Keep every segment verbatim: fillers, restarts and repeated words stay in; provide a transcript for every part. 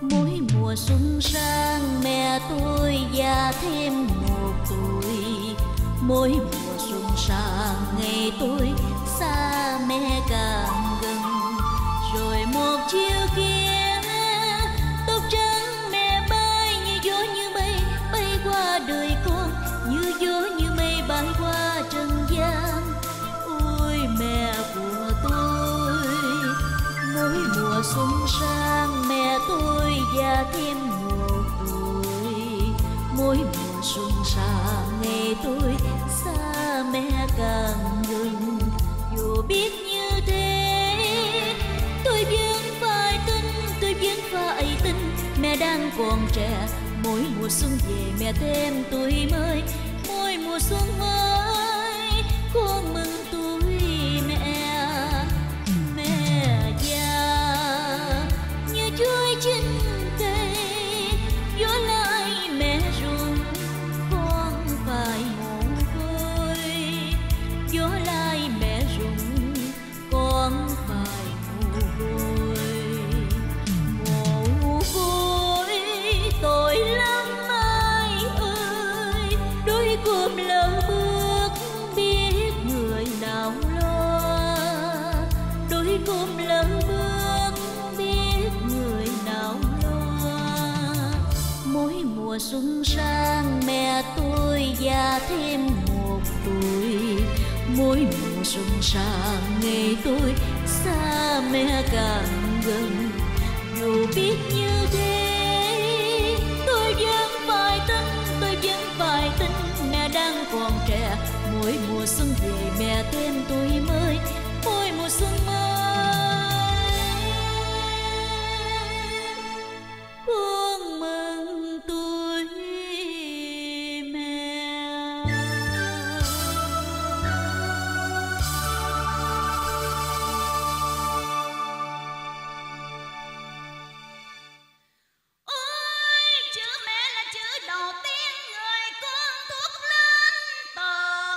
Mỗi mùa xuân sang mẹ tôi già thêm một tuổi. Mỗi mùa xuân sang ngày tôi xa mẹ càng gần. Rồi một chiều kia tóc trắng mẹ bay như gió như mây bay qua đời con, như gió như mây bay qua trần gian. Ôi mẹ của tôi, mỗi mùa xuân sang mẹ tôi già thêm một tuổi. Mỗi mùa xuân sang ngày tôi xa mẹ càng gần. Dù biết như thế tôi vẫn phải tin, tôi vẫn phải tin mẹ đang còn trẻ. Mỗi mùa xuân về mẹ thêm tuổi mới, mỗi mùa xuân mới con mừng tuổi mẹ. Mẹ già như chuối chín cây, gió lại mẹ rung con phải mồ côi. Gió lại mẹ rung con phải mồ côi. Mồ côi tội lắm ai ơi, đôi cơm lỡ bước biết người nào lo. Đôi cơm lỡ bước biết người nào lo. Mỗi mùa xuân sang mẹ tôi già thêm một tuổi. Mỗi mùa xuân sang ngày tôi xa mẹ càng gần. Dù biết như thế tôi vẫn phải tin, tôi vẫn phải tin mẹ đang còn trẻ. Mỗi mùa xuân về mẹ thêm tuổi mới, mỗi mùa xuân mới con mừng tuổi mẹ. Ôi chữ mẹ là chữ đầu tiên người con thốt lên tờ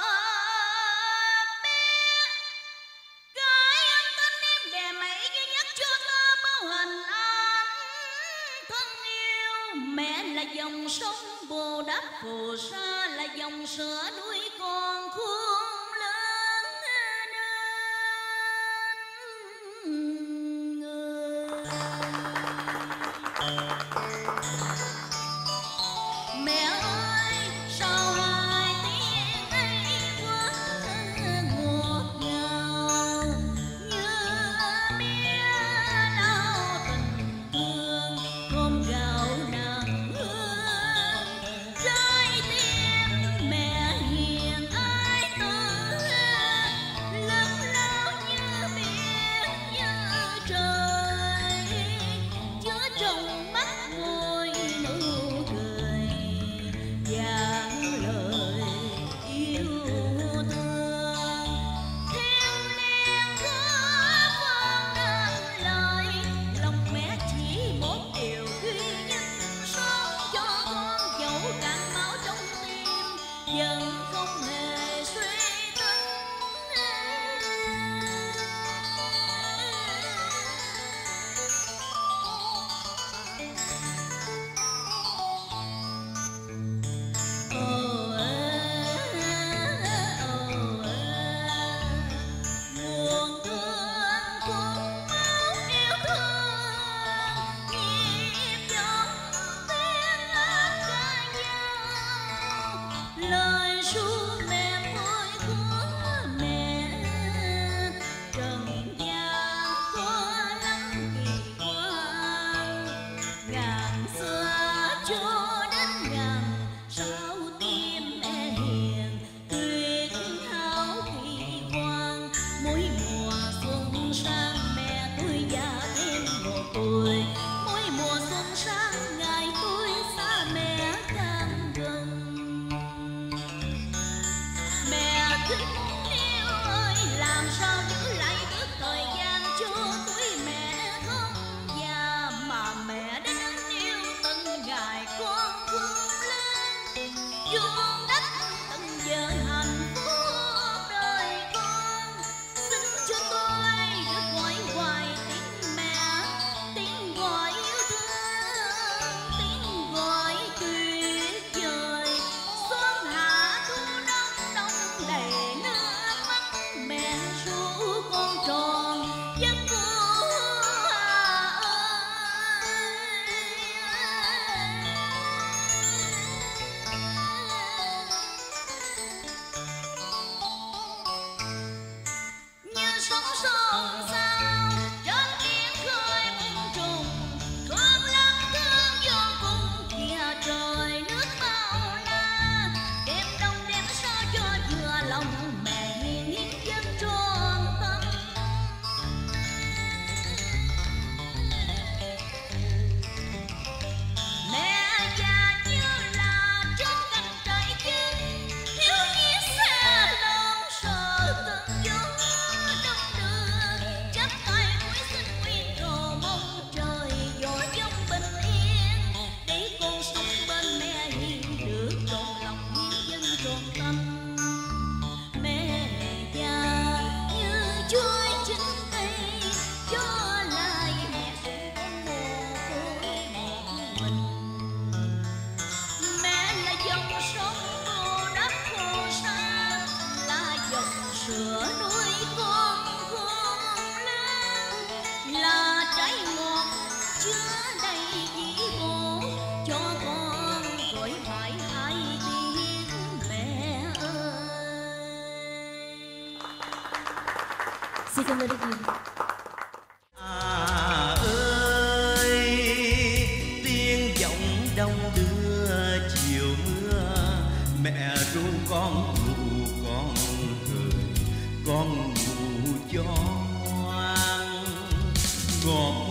bé. Cái ân tình em đè mày duy nhất cho ta bao hình ảnh thân yêu. Mẹ là dòng sông bồ đắp phù sa, là dòng sữa nuôi con khôn lớn nên người. Mẹ ơi sao hai tiếng ấy quá ngọt ngào, như mía lau tình thương thơm gạo nặng hương. Trái tim mẹ hiền ai tưởng lớn lao như biển như trời, chứa trong mắt môi nụ cười vàng lời yêu thương. Thiên liêng có con ngàn lời, lòng mẹ chỉ một điều duy nhất, sống cho con dẫu cạn máu trong tim vẫn không hề suy tính. Ồ ê, ồ ê, nguồn thương cùng máu yêu thương, nhịp dòng tiếng hát ca nhau. Lời ru mềm môi của mẹ, trần gian có lắm kỳ quan. Ngàn xưa cho đến ngàn sao tim mẹ hiền tuyệt hảo kỳ quan. Mỗi mùa xuân sang mẹ tôi già thêm một tuổi. Mỗi mùa xuân sang ngày tôi xa mẹ càng gần. chỉ bố cho con gọi phải hai tiếng mẹ ơi. Xin cảm ơn rất nhiều. À ơi, tiếng giọng đông đưa chiều mưa, mẹ ru con ngủ con cười, con ngủ cho ngoan. Ngọt